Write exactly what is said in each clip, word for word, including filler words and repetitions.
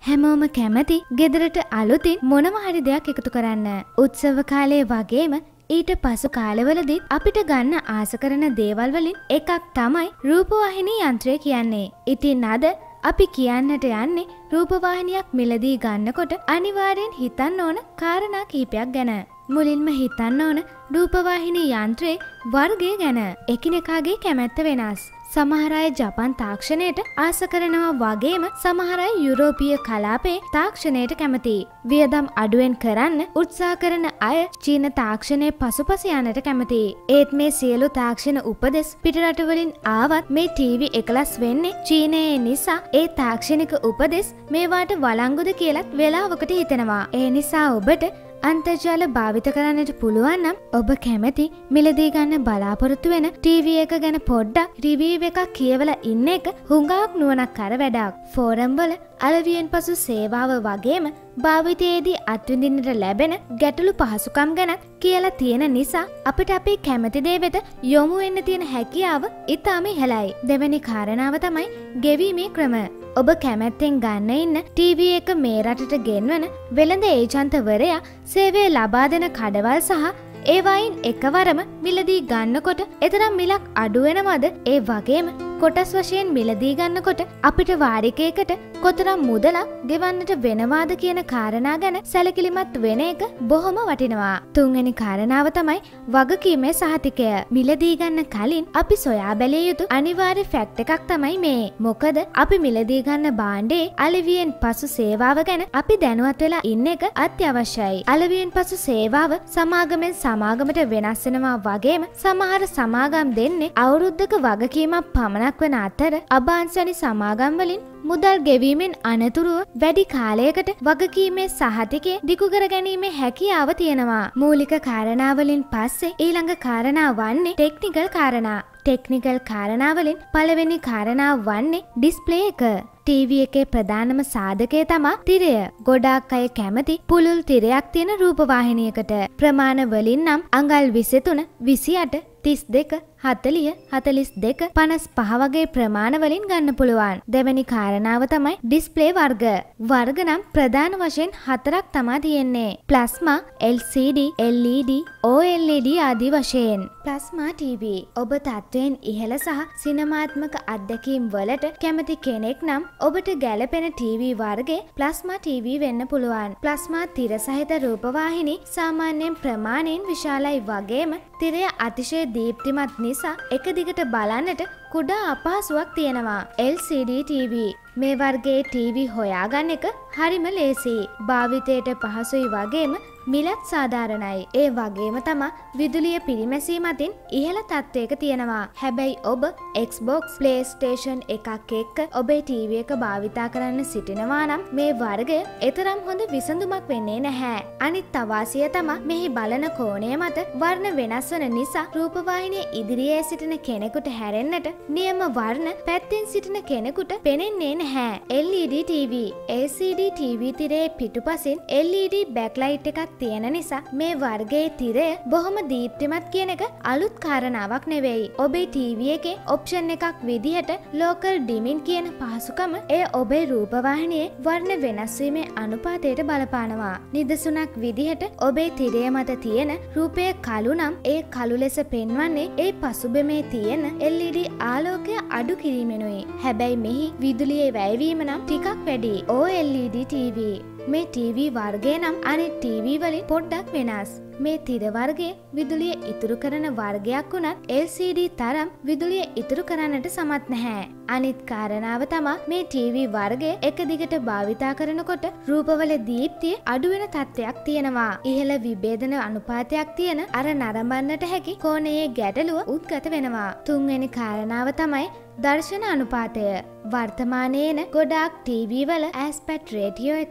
හැමෝම කැමති ගෙදරට අලුතින් මොනවා හරි දෙයක් එකතු කරන්න. උත්සව කාලයේ වගේම ඊට පසු කාලවලදී අපිට ගන්න ආස කරන දේවල් වලින් එකක් තමයි රූපවාහිනී යන්ත්‍රය කියන්නේ. ඉතින් අද අපි කියන්නට යන්නේ රූපවාහිනියක් මිලදී ගන්නකොට අනිවාර්යෙන් හිතන්න ඕන කාරණා කිහිපයක් ගැන. මුලින්ම හිතන්න ඕන රූපවාහිනී යන්ත්‍රයේ වර්ගය ගැන. එකිනෙකාගේ කැමැත්ත වෙනස්. සමහර අය ජපන් තාක්ෂණයට ආස කරනවා වගේම සමහර අය යුරෝපීය කලාපයේ තාක්ෂණයට කැමතියි. වියදම් අඩුවෙන් කරන්න උත්සාහ කරන අය චීන තාක්ෂණයේ පසුපස යන්නට කැමතියි. ඒත් මේ සියලු තාක්ෂණ උපදෙස් පිටරට වලින් ආවත් මේ ටීවී එකලස් වෙන්නේ චීනයේ නිසා ඒ තාක්ෂණික උපදෙස් මේවාට වළංගුද කියලත් වෙලාවකට හිතෙනවා. ඒ නිසා ඔබට අන්තර්ජාල භාවිත කරන්නට පුළුවන් නම් ඔබ කැමති මිලදී ගන්න බලාපොරොත්තු වෙන ටීවී එක ගැන පොඩ්ඩක් රිවිව් එකක් කියවලා ඉන්න එක හුඟක් නුවණක් කර වැඩක්. ෆෝරම් වල අලවියෙන් පසු සේවාව වගේම භාවිතයේදී අත්විඳින්නට ලැබෙන ගැටලු පහසුකම් ගැන කියලා තියෙන නිසා අපිට අපේ කැමති දේ වෙත යොමු වෙන්න තියෙන හැකියාව ඉතාම ඉහළයි. දෙවෙනි කාරණාව තමයි ගෙවීමේ ක්‍රම. ඔබ කැමැත්තෙන් ගන්න ඉන්න ටීවී එක මේ රටට ගෙන්වන වෙළඳ ඒජන්තවරයා සේවය ලබා දෙන කඩවල් සහ ඒවායින් එකවරම මිලදී ගන්නකොට එතරම් මිලක් අඩු වෙනවද? ඒ වගේම කොටස් වශයෙන් මිලදී ගන්නකොට අපිට වාරිකයකට කොතරම් මුදලක් ගෙවන්නට වෙනවාද කියන කාරණා ගැන සැලකිලිමත් වෙන එක බොහොම වටිනවා. තුන්වෙනි කාරණාව තමයි වගකීමේ සහතිකය. මිලදී ගන්න කලින් අපි සොයා බැලිය යුතු අනිවාර්ය ෆැක්ට් එකක් තමයි මේ. මොකද අපි මිලදී ගන්න භාණ්ඩයේ අලවියෙන් පසු සේවාව ගැන අපි දැනුවත් වෙලා ඉන්න එක අත්‍යවශ්‍යයි. අලවියෙන් පසු සේවාව සමාගමෙන් සමාගමට වෙනස් වෙනවා වගේම සමහර සමාගම් දෙන්නේ අවුරුද්දක වගකීමක් පමණක් වන අතර අභාංශනි සමාගම් වලින් මුදල් ගෙවීමෙන් අනතුරුව වැඩි කාලයකට වගකීමේ සහතිකය දිගු කර ගැනීමේ හැකියාව තියෙනවා. මූලික කාරණා වලින් පස්සේ ඊළඟ කාරණා වන්නේ ටෙක්නිකල් කාරණා. ටෙක්නිකල් කාරණා වලින් පළවෙනි කාරණා වන්නේ ඩිස්ප්ලේ එක. ටීවී එකේ ප්‍රධානම සාධකය තමා තිරය. ගොඩාක් අය කැමති පුළුල් තිරයක් තියෙන රූපවාහිනියකට. ප්‍රමාණ වලින් නම් අඟල් විසිතුන, විසිඅට, තිස් දෙක, හතළිහ, හතළිස් දෙක, පනස් පහ වගේ ප්‍රමාණ වලින් ගන්න පුළුවන්. දෙවැනි කාරණාව තමයි ඩිස්ප්ලේ වර්ග. වර්ග නම් ප්‍රධාන වශයෙන් හතරක් තමා තියෙන්නේ. Plasma, L C D, L E D, O L E D ආදී වශයෙන්. ප්ලාස්මා ටීවී ඔබ තත්වයෙන් ඉහළ සහ සිනමාත්මක අත්දැකීම් වලට කැමති කෙනෙක් නම් ඔබට ගැළපෙන ටීවී වර්ගයේ ප්ලාස්මා ටීවී වෙන්න පුළුවන්. ප්ලාස්මා තිර සහිත රූපවාහිනී සාමාන්‍යයෙන් ප්‍රමාණයෙන් විශාලයි වගේම තිරය අතිශය දීප්තිමත් නිසා එක දිගට බලන්නට කුඩා අපහසුවක් තියෙනවා. එල් සී ඩී ටීවී මේ වර්ගයේ ටීවී හොයාගන්න එක හරිම ලේසියි. භාවිතයට පහසුයි වගේම මිලත් සාධාරණයි. ඒ වගේම තමා විදුලිය පිරිමැසීම අතින් ඉහළ තත්ත්වයක තියෙනවා. හැබැයි ඔබ Xbox, PlayStation එකක් එක්ක ඔබේ ටීවී එක භාවිතා කරන්න සිටිනවා නම් මේ වර්ගය එතරම් හොඳ විසඳුමක් වෙන්නේ නැහැ. අනිත් අවාසිය තමා මෙහි බලන කෝණය මත වර්ණ වෙනස් වන නිසා රූපවාහිනිය ඉදිරියේ සිටින කෙනෙකුට හැරෙන්නට නියම වර්ණ පැත්තෙන් සිටින කෙනෙකුට පෙනෙන්නේ නැහැ. L E D TV L C D TV තිරයේ පිටුපසින් එල් ඊ ඩී බෑක්ලයිට් එකක් තියෙන නිසා මේ වර්ගයේ තිරය බොහොම දීප්තිමත් කියන එක අලුත් කාරණාවක් නෙවෙයි. ඔබේ ටීවී එකේ ඔප්ෂන් එකක් විදිහට ලෝකල් ඩිමින් කියන පහසුකම එය ඔබේ රූපවාහිනියේ වර්ණ වෙනස් වීමේ අනුපාතයට බලපානවා. නිදසුනක් විදිහට ඔබේ තිරය මත තියෙන රූපය කළු නම් ඒ කළු ලෙස පෙන්වන්නේ ඒ පසුබිමේ තියෙන එල් ඊ ඩී ආලෝකය අඩු කිරීමෙනුයි. හැබැයි මෙහි විදුලියේ වැයවීම නම් ටිකක් වැඩි. O L E D TV මේ ටීවී වර්ගය නම් අනිත් ටීවී වලින් පොඩ්ඩක් වෙනස්. මේ තිර වර්ගයේ විදුලිය ඉතුරු කරන වර්ගයක් වුණත් එල් සී ඩී තරම් විදුලිය ඉතුරු කරන්නට සමත් නැහැ. අනිත් කාරණාව තමා මේ ටීවී වර්ගය එක දිගට භාවිතා කරනකොට රූපවල දීප්තිය අඩු වෙන තත්ත්වයක් තියෙනවා. ඉහළ විභේදන අනුපාතයක් තියෙන අර නරඹන්නට හැකි කෝණයේ ගැටලුව උද්ගත වෙනවා. තුන්වෙනි කාරණාව තමයි දර්ශන අනුපාතය. වර්තමානයේන ගොඩාක් ටීවී වල ඇස්පෙක්ට් රේටියෝ එක දාස්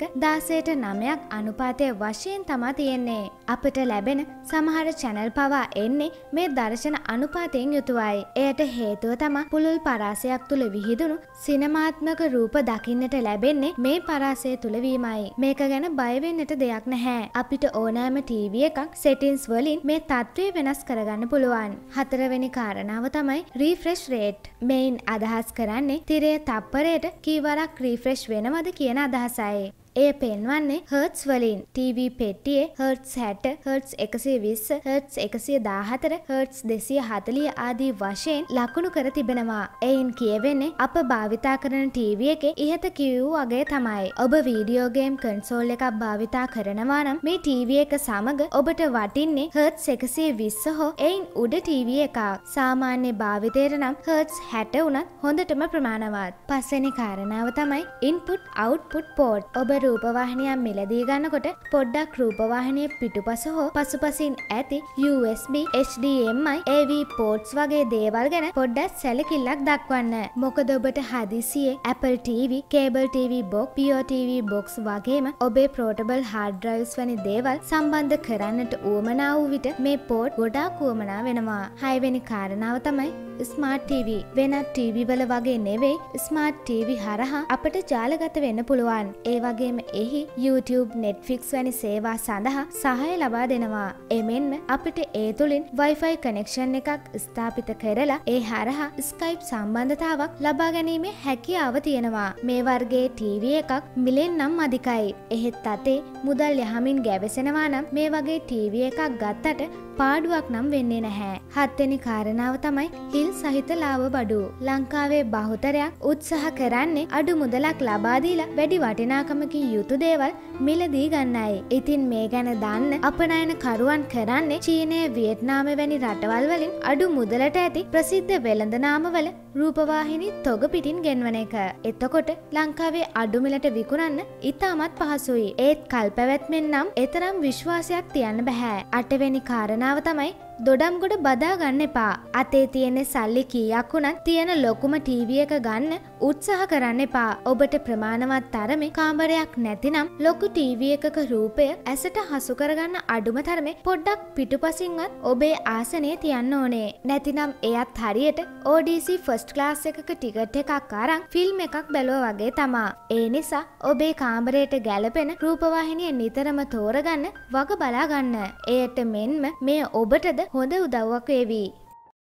දහසට නවයක් අනුපාතය වශයෙන් තමා තියෙන්නේ. අපිට ලැබෙන සමහර channel පවා එන්නේ මේ දර්ශන අනුපාතයෙන් යුතුවයි. එයට හේතුව තමා පුළුල් පරාසයක් තුල විහිදුණු සිනමාත්මක රූප දකින්නට ලැබෙන්නේ මේ පරාසය තුල වීමයි. මේක ගැන බය වෙන්නට දෙයක් නැහැ. අපිට ඕනෑම ටීවී එකක් settings වලින් මේ තත්ත්වය වෙනස් කරගන්න පුළුවන්. හතරවෙනි කාරණාව තමයි refresh rate. මේන් අදහස් කරන්නේ තිරය තප්පරයට කීවරක් refresh වෙනවද කියන අදහසයි. එය පෙන්වන්නේ හර්ට්ස් වලින්. ටීවී පෙට්ටියේ හර්ට්ස් හැට, හර්ට්ස් එකසිය විස්ස, හර්ට්ස් එකසිය දාහතර, හර්ට්ස් දෙසිය හතළිහ ආදී වශයෙන් ලකුණු කර තිබෙනවා. එයින් කියවෙන්නේ අප භාවිතා කරන ටීවී එකේ ඉහත කියවූ අගය තමයි. ඔබ වීඩියෝ ගේම් කන්සෝල් එකක් භාවිතා කරනවා නම් මේ ටීවී එක සමග ඔබට වටින්නේ හර්ට්ස් එකසිය විස්ස හෝ එයින් උඩ ටීවී එකක්. සාමාන්‍ය භාවිතයට නම් හර්ට්ස් හැට උනත් හොඳටම ප්‍රමාණවත්. පස්වෙනි කාරණාව තමයි input output port. ඔබ රූපවාහිනියක් මිලදී ගන්නකොට පොඩ්ඩක් රූපවාහිනිය පිටුපස හෝ පසුපසින් ඇති U S B, H D M I, A V ports වගේ දේවල් ගැන පොඩ්ඩක් සැලකිල්ලක් දක්වන්න. මොකද ඔබට හදිසියේ Apple TV, cable TV box, P O TV box වගේම ඔබේ portable hard drives වැනි දේවල් සම්බන්ධ කරන්නට උවමනා වූ විට මේ port ගොඩාක් උවමනා වෙනවා. හයවෙනි කාරණාව තමයි ස්මාර්ට් ටීවී. වෙනත් ටීවී වල වගේ නෙවෙයි ස්මාර්ට් ටීවී හරහා අපට ජාලගත වෙන්න පුළුවන්. ඒ වගේම එහි YouTube, Netflix වැනි සේවා සඳහා සහාය ලබා දෙනවා. එමෙන්ම අපිට ඒ තුලින් Wi-Fi connection එකක් ස්ථාපිත කරලා ඒ හරහා Skype සම්බන්ධතාවක් ලබා ගැනීමේ හැකියාව තියෙනවා. මේ වර්ගයේ ටීවී එකක් මිලෙන් නම් අධිකයි. එහෙත් අතේ මුදල් යහමින් ගැවසෙනවා නම් මේ වගේ ටීවී එකක් ගත්තට පාඩුවක් නම් වෙන්නේ නැහැ. හත්වෙනි කාරණාව තමයි හිල් සහිත ලාභ බඩු. ලංකාවේ බහුතරයක් උත්සාහ කරන්නේ අඩු මුදලක් ලබා දීලා වැඩි වටිනාකමකින් යුතු දේවල් මිලදී ගන්නයි. ඉතින් මේ ගැන දන්න අපනයන කරුවන් කරන්නේ චීනය, වියට්නාම වැනි රටවල් වලින් අඩු මුදලට ඇති ප්‍රසිද්ධ වෙළඳ නාමවල රූපවාහිනී තොග පිටින් ගෙන්වන එක. එතකොට ලංකාවේ අඩු මිලට විකුණන්න ඉතාමත් පහසුයි. ඒත් කල්පැවැත්මෙන් නම් එතරම් විශ්වාසයක් තියන්න බෑ. අටවෙනි කාරණාව තමයි දොඩම් ගොඩ බදා ගන්න එපා. අතේ තියෙන සල්ලි කීයක් වුණත් තියෙන ලොකුම ටීවී එක ගන්න උත්සාහ කරන්න එපා. ඔබට ප්‍රමාණවත් තරමේ කාමරයක් නැතිනම් ලොකු ටීවී එකක රූපය ඇසට හසු කරගන්න අඩුම තරමේ පොඩ්ඩක් පිටුපසින්වත් ඔබේ ආසනයේ තියන්න ඕනේ. නැතිනම් එයත් හරියට O D C first class එකක ටිකට් එකක් අරන් ෆිල්ම් එකක් බැලුවා වගේ තමා. ඒ නිසා ඔබේ කාමරයට ගැලපෙන රූපවාහිනිය නිතරම තෝරගන්න වග බලා ගන්න. එයට මෙන්ම මේ ඔබටද හොඳ උදව්වක් වේවි.